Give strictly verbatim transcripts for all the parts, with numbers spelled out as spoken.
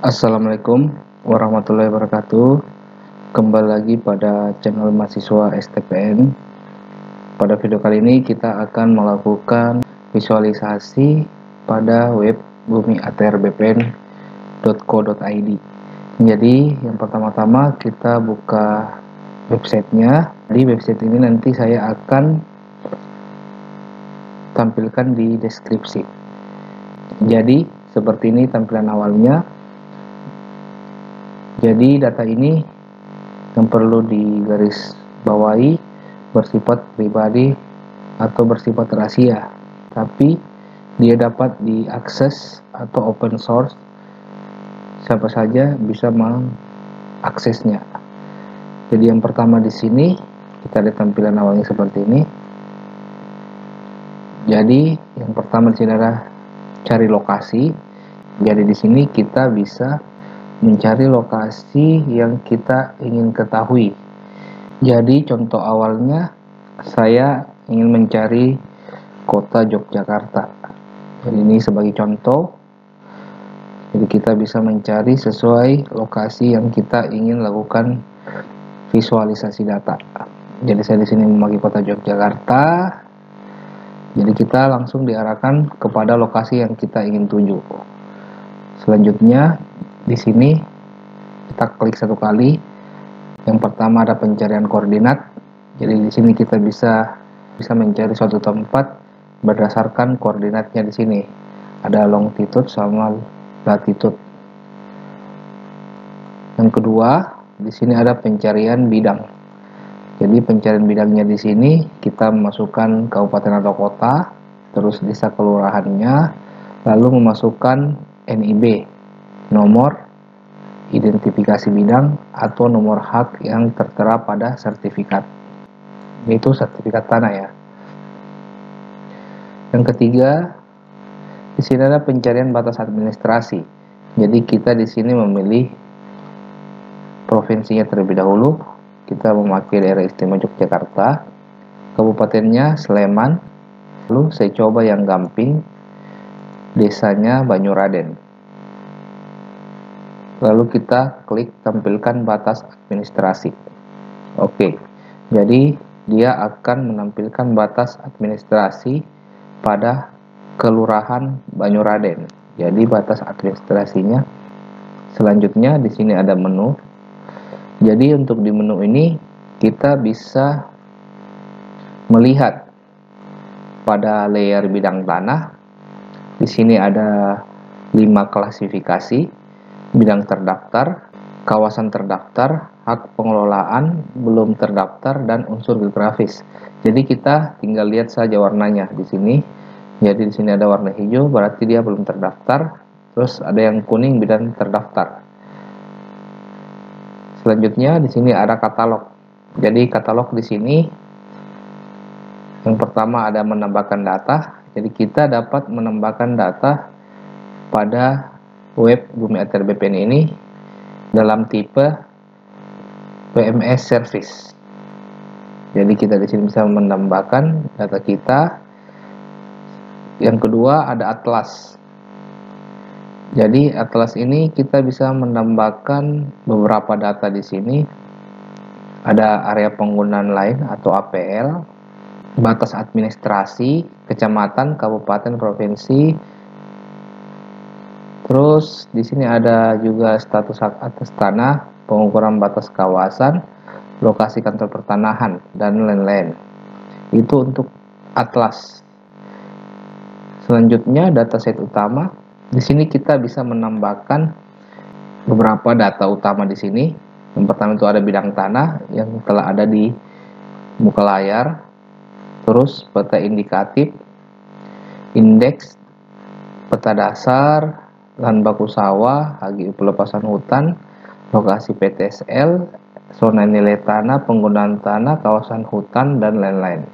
Assalamualaikum warahmatullahi wabarakatuh. Kembali lagi pada channel mahasiswa S T P N. Pada video kali ini kita akan melakukan visualisasi pada web bumi a t r b p n titik co titik i d. Jadi yang pertama-tama kita buka websitenya. Di website ini nanti saya akan tampilkan di deskripsi. Jadi seperti ini tampilan awalnya. Jadi data ini yang perlu digaris bawahi bersifat pribadi atau bersifat rahasia, tapi dia dapat diakses atau open source, siapa saja bisa mengaksesnya. Jadi yang pertama di sini kita lihat tampilan awalnya seperti ini. Jadi yang pertama di sini adalah cari lokasi. Jadi di sini kita bisa mencari lokasi yang kita ingin ketahui. Jadi contoh awalnya saya ingin mencari kota Yogyakarta. Jadi ini sebagai contoh. Jadi kita bisa mencari sesuai lokasi yang kita ingin lakukan visualisasi data. Jadi saya di sini memakai kota Yogyakarta. Jadi kita langsung diarahkan kepada lokasi yang kita ingin tuju. Selanjutnya di sini kita klik satu kali. Yang pertama ada pencarian koordinat. Jadi di sini kita bisa bisa mencari suatu tempat berdasarkan koordinatnya di sini. Ada longitude sama latitude. Yang kedua, di sini ada pencarian bidang. Jadi pencarian bidangnya di sini kita memasukkan kabupaten atau kota, terus desa kelurahannya, lalu memasukkan N I B, nomor identifikasi bidang atau nomor hak yang tertera pada sertifikat. Itu sertifikat tanah ya. Yang ketiga, di sini ada pencarian batas administrasi. Jadi kita di sini memilih provinsinya terlebih dahulu. Kita memakai daerah istimewa Yogyakarta, kabupatennya Sleman, lalu saya coba yang Gamping, desanya Banyuraden. Lalu kita klik tampilkan batas administrasi. Oke, jadi dia akan menampilkan batas administrasi pada Kelurahan Banyuraden. Jadi batas administrasinya. Selanjutnya di sini ada menu. Jadi untuk di menu ini kita bisa melihat pada layer bidang tanah. Di sini ada lima klasifikasi: bidang terdaftar, kawasan terdaftar, hak pengelolaan, belum terdaftar, dan unsur geografis. Jadi kita tinggal lihat saja warnanya di sini. Jadi di sini ada warna hijau, berarti dia belum terdaftar. Terus ada yang kuning, bidang terdaftar. Selanjutnya di sini ada katalog. Jadi katalog di sini yang pertama ada menambahkan data. Jadi kita dapat menambahkan data pada web bumi a t r b p n ini dalam tipe W M S service. Jadi kita di sini bisa menambahkan data kita. Yang kedua ada atlas. Jadi atlas ini kita bisa menambahkan beberapa data di sini. Ada area penggunaan lain atau A P L, batas administrasi, kecamatan, kabupaten, provinsi. Terus di sini ada juga status hak atas tanah, pengukuran batas kawasan, lokasi kantor pertanahan, dan lain-lain. Itu untuk atlas. Selanjutnya dataset utama. Di sini kita bisa menambahkan beberapa data utama di sini. Yang pertama itu ada bidang tanah yang telah ada di muka layar. Terus peta indikatif, indeks, peta dasar, lahan baku sawah, H G U pelepasan hutan, lokasi P T S L, zona nilai tanah, penggunaan tanah, kawasan hutan, dan lain-lain.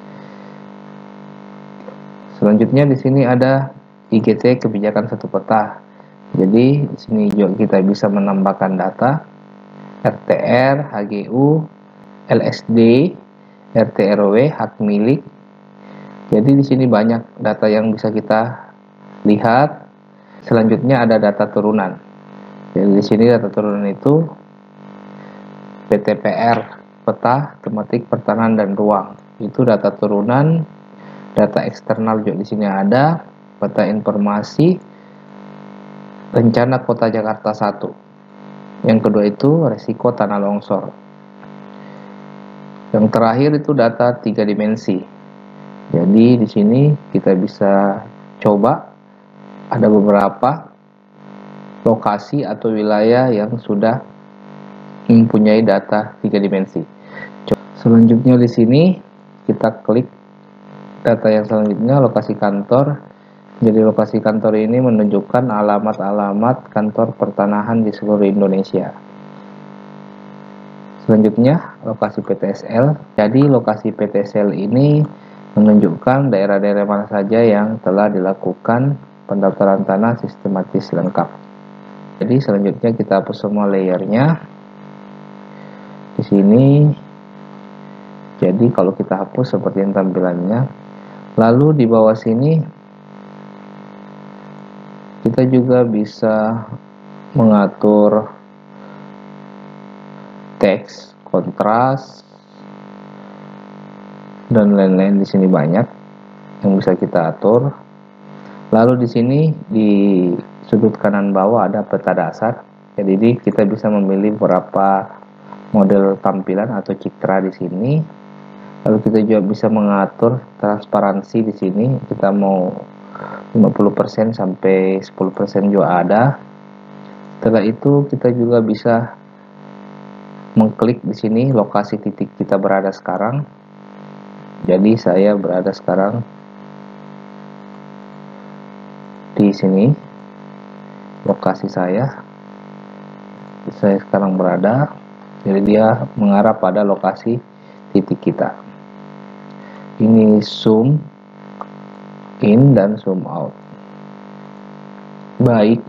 Selanjutnya di sini ada I G T kebijakan satu peta. Jadi di sini juga kita bisa menambahkan data R T R, H G U, L S D, R T R W, hak milik. Jadi di sini banyak data yang bisa kita lihat. Selanjutnya ada data turunan. Jadi di sini data turunan itu P T P R, peta tematik pertanahan dan ruang. Itu data turunan, data eksternal juga di sini ada, peta informasi rencana Kota Jakarta satu. Yang kedua itu resiko tanah longsor. Yang terakhir itu data tiga dimensi. Jadi di sini kita bisa coba ada beberapa lokasi atau wilayah yang sudah mempunyai data tiga dimensi. Selanjutnya di sini kita klik data yang selanjutnya, lokasi kantor. Jadi lokasi kantor ini menunjukkan alamat-alamat kantor pertanahan di seluruh Indonesia. Selanjutnya lokasi P T S L. Jadi lokasi P T S L ini menunjukkan daerah-daerah mana saja yang telah dilakukan pendaftaran tanah sistematis lengkap. Jadi selanjutnya kita hapus semua layernya di sini. Jadi kalau kita hapus seperti yang tampilannya. Lalu di bawah sini kita juga bisa mengatur teks, kontras, dan lain-lain. Di sini banyak yang bisa kita atur. Lalu di sini di sudut kanan bawah ada peta dasar. Jadi kita bisa memilih beberapa model tampilan atau citra di sini. Lalu kita juga bisa mengatur transparansi di sini. Kita mau lima puluh persen sampai sepuluh persen juga ada. Setelah itu kita juga bisa mengklik di sini lokasi titik kita berada sekarang. Jadi saya berada sekarang di sini, lokasi saya. Saya sekarang berada. Jadi dia mengarah pada lokasi titik kita. Ini zoom in dan zoom out. Baik.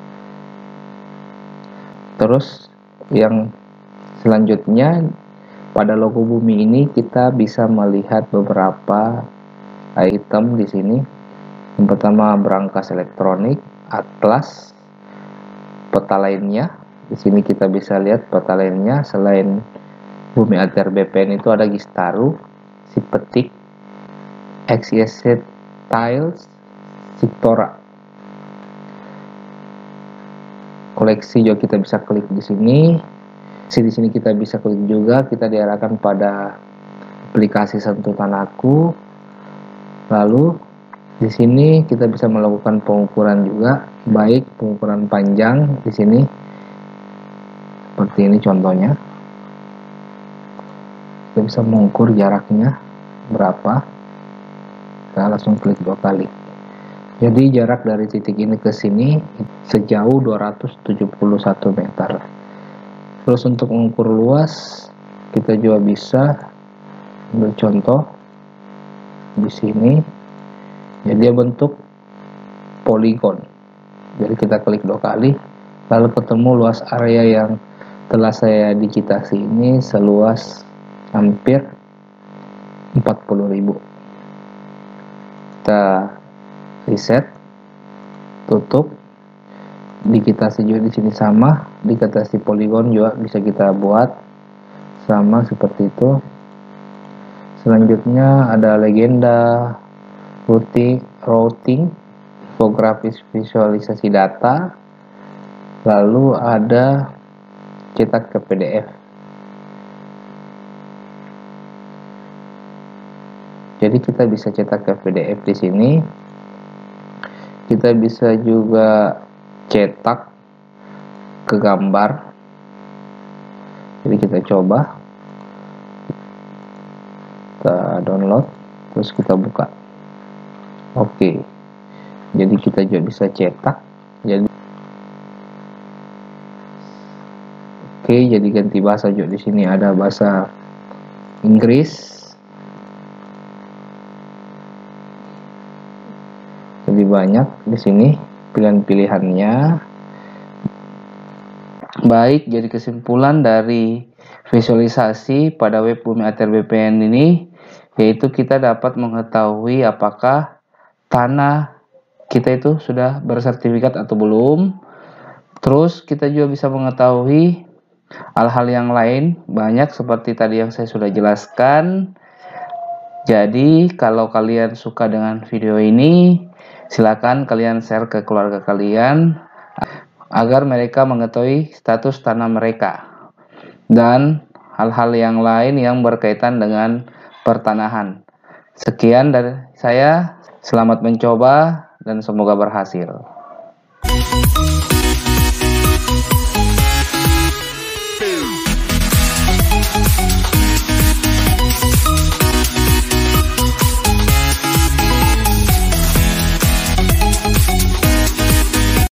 Terus yang selanjutnya pada logo bumi ini kita bisa melihat beberapa item di sini. Yang pertama berangkas elektronik, atlas, peta lainnya. Di sini kita bisa lihat peta lainnya selain Bumi A T R B P N itu ada Gistaru, Sipetik, X Y Z Tiles, Siktora. Koleksi juga kita bisa klik di sini. Di sini kita bisa klik juga, kita diarahkan pada aplikasi Sentuh Tanahku. Lalu di sini kita bisa melakukan pengukuran juga, baik pengukuran panjang di sini. Seperti ini contohnya. Kita bisa mengukur jaraknya berapa. Kita langsung klik dua kali. Jadi jarak dari titik ini ke sini sejauh dua ratus tujuh puluh satu meter. Terus untuk mengukur luas kita juga bisa ambil contoh di sini. Jadi dia bentuk poligon. Jadi kita klik dua kali, lalu ketemu luas area yang telah saya digitasi ini seluas hampir empat puluh ribu. Kita reset, tutup. Digitasi juga di sini sama, digitasi poligon juga bisa kita buat sama seperti itu. Selanjutnya ada legenda, routing, routing, infografis visualisasi data, lalu ada cetak ke P D F. Jadi kita bisa cetak ke P D F di sini. Kita bisa juga cetak ke gambar. Jadi kita coba, kita download, terus kita buka. Oke, jadi kita juga bisa cetak. Jadi oke, jadi ganti bahasa juga di sini ada bahasa Inggris. Lebih banyak di sini pilihan-pilihannya. Baik, jadi kesimpulan dari visualisasi pada web Bumi A T R B P N ini, yaitu kita dapat mengetahui apakah tanah kita itu sudah bersertifikat atau belum. Terus kita juga bisa mengetahui hal-hal yang lain banyak seperti tadi yang saya sudah jelaskan. Jadi kalau kalian suka dengan video ini, silakan kalian share ke keluarga kalian agar mereka mengetahui status tanah mereka dan hal-hal yang lain yang berkaitan dengan pertanahan. Sekian dari saya, selamat mencoba dan semoga berhasil.